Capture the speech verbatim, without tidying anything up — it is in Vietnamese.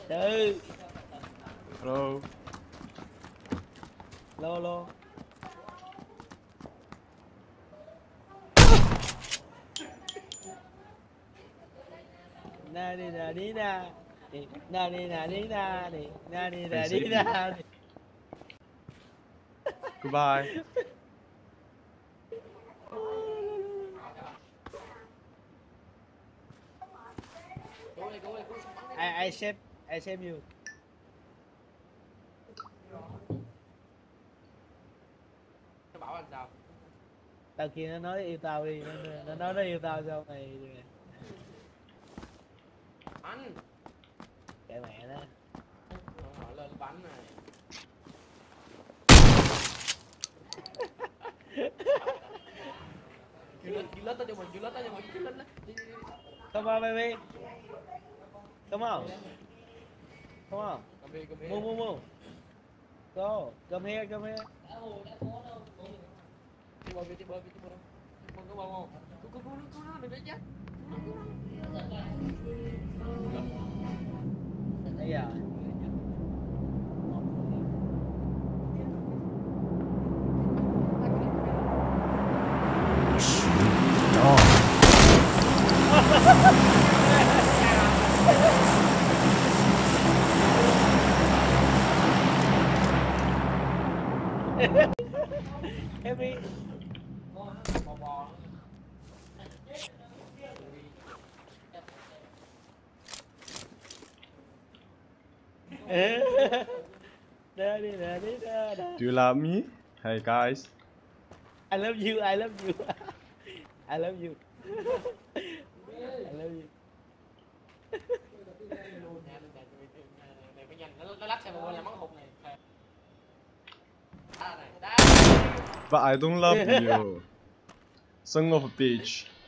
Chứ. Hello. Lô lô. Na đi na đi na. Na đi na đi na đi. Na đi na đi na. Goodbye. I I save I save you. Nó bảo anh sao? Tao kia nó nói yêu tao đi, nó, nó nói nó yêu tao sao mày. Anh. Kệ mẹ đó. Họ lên bánh này. Kêu lên, kêu lên tao cho mình, kêu lên tao cho mình, kêu lên lên. Come on baby. Come on. Come on. Come here, come here. Move, move, move. Go. Come here, come here. Đi bơi, đi bơi, đi bơi. Con có bông không? Cứu cứu cứu nó, cứu nó, đừng để chết. Cứu nó, cứu nó. Bây giờ. Every Bò bò. Da, đi, da, đi, da, da. Do you love me? Hey guys. I love you, I love you. I love you. I love you. Này phải nhanh, nó lắc xe mà là món hụt này. But I don't love you. Son of a bitch.